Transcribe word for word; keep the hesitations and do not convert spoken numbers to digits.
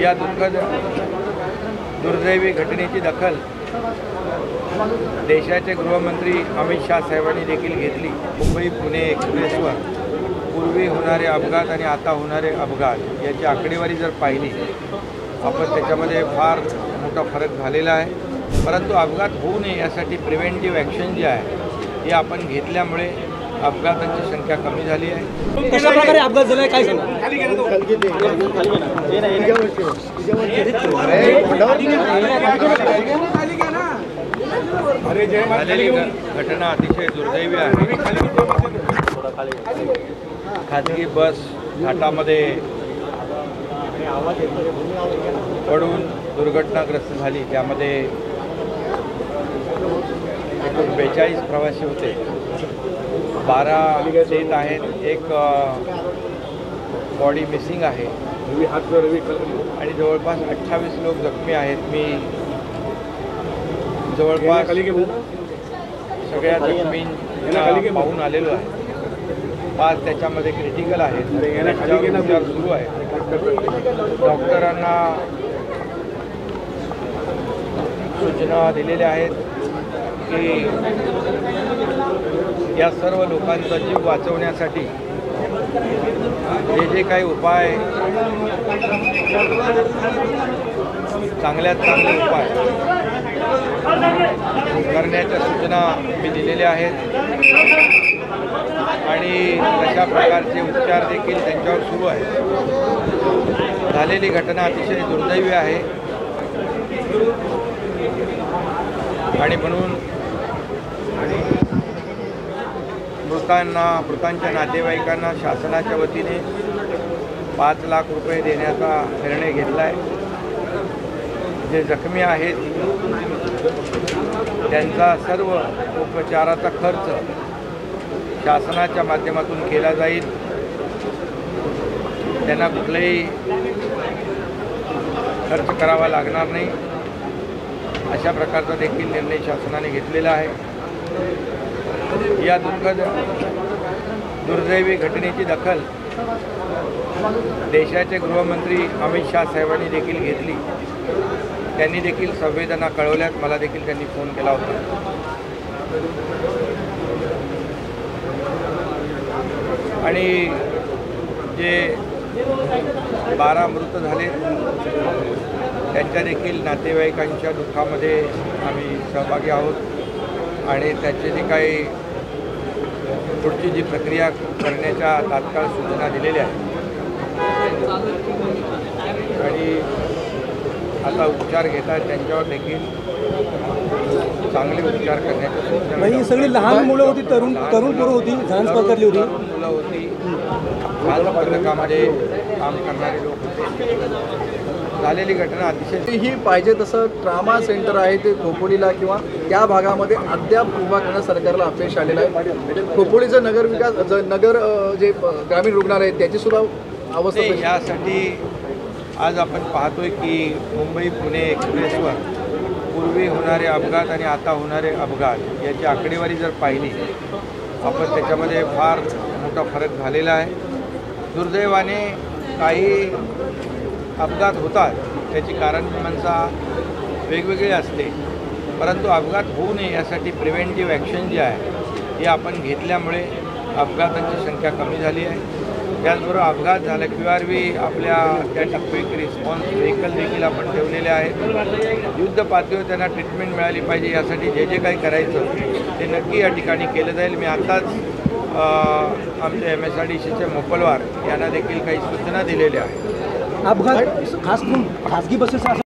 या दुःखद दुर्दैवी घटनेची दखल देशाचे गृहमंत्री अमित शाह साहेबांनी देखील घेतली। मुंबई पुणे एक्सप्रेसवर पूर्वी होणारे अपघात आणि आता होणारे अपघात याची आकडेवारी जर पाहिली आपण त्याच्यामध्ये फार मोठा फरक झालेला आहे। परंतु अपघात होऊ नये यासाठी प्रिव्हेंटिव्ह ॲक्शन जे आहे हे आपण घेतल्यामुळे अपघातांची संख्या कमी झाली आहे। कशा प्रकारे अपघात झाला काय सांगा? झालेली घटना अतिशय दुर्दैवी आहे। खाजगी बस घाटामध्ये पडून दुर्घटनाग्रस्त झाली। त्यामध्ये एकूण बेचाळीस प्रवासी होते, बारा डेथ आहेत, एक बॉडी मिसिंग आहे आणि जवळपास अठ्ठावीस लोक जखमी आहेत। मी जवळपास सगळ्या जखमींना पाहून आलेलो आहे। पाच त्याच्यामध्ये क्रिटिकल आहेत, उपचार सुरू आहे। डॉक्टरांना सूचना दिलेल्या आहेत की या सर्व लोकांचा जीव वाचवण्यासाठी जे जे काही उपाय चांगल्यात चांगले उपाय करण्याच्या सूचना मी दिलेल्या आहेत आणि तशा प्रकारचे उपचार देखील त्यांच्यावर सुरू आहेत। झालेली घटना अतिशय दुर्दैवी आहे आणि म्हणून मृतांना मृतांच्या नातेवाईकांना शासनाच्या वतीने पाच लाख रुपये देण्याचा निर्णय घेतला आहे। जे जखमी आहेत त्यांचा सर्व उपचाराचा खर्च शासनाच्या माध्यमातून केला जाईल। त्यांना कुठलाही खर्च करावा लागणार नाही अशा प्रकारचा देखील निर्णय शासनाने घेतलेला आहे। या दुःखद दुर्दैवी घटनेची दखल देशाचे गृहमंत्री अमित शाह साहेबांनी देखील घेतली। त्यांनी देखील संवेदना कळवल्यात, मला देखील त्यांनी फोन केला होता। आणि जे बारा मृत झाले त्यांच्या देखील नातेवाईकांच्या दुःखामध्ये आम्ही सहभागी आहोत आणि त्याचे जे काही पुढची जी प्रक्रिया करण्याच्या तात्काळ सूचना दिलेल्या आहेत आणि आता उपचार घेतात त्यांच्यावर देखील चांगले उपचार करण्याच्या सूचना। ही सगळी लहान मुलं होती, तरुण तरुण पोरं होती, झांज पकडली होती, मुलं होती, झांज पथकामध्ये काम करणारे लोक होते। झालेली घटना अतिशय ही पाहिजे तसं ट्रामा सेंटर आहे ते खोपोलीला किंवा त्या भागामध्ये अद्याप उभा करणं सरकारला अपयश आलेलं आहे। खोपोलीचं नगर विकास नगर जे ग्रामीण रुग्णालय त्याची सुद्धा अवस्था यासाठी आज आपण पाहतोय की मुंबई पुणे एक्सप्रेसवर पूर्वी होणारे अपघात आणि आता होणारे अपघात याची आकडेवारी जर पाहिली आपण त्याच्यामध्ये फार मोठा फरक झालेला आहे। दुर्दैवाने काही अपघात होतात, त्याची कारणमीमांसा वेगवेगळी असते, परंतु अपघात होऊ नये यासाठी प्रिव्हेंटिव्ह ॲक्शन जे आहे हे आपण घेतल्यामुळे अपघातांची संख्या कमी झाली आहे। त्याचबरोबर अपघात झाला क्यू आर व्ही आपल्या त्या टप्प्यात रिस्पॉन्स व्हेकल देखील आपण ठेवलेले आहेत। युद्ध पातळीवर त्यांना ट्रीटमेंट मिळाली पाहिजे यासाठी जे जे काही करायचं ते नक्की या ठिकाणी केलं जाईल। मी आत्ताच आमच्या एम एस आर डी सीचे मोपलवार यांना देखील काही सूचना दिलेल्या आहेत। अपघात खास करून खाजगी बसेस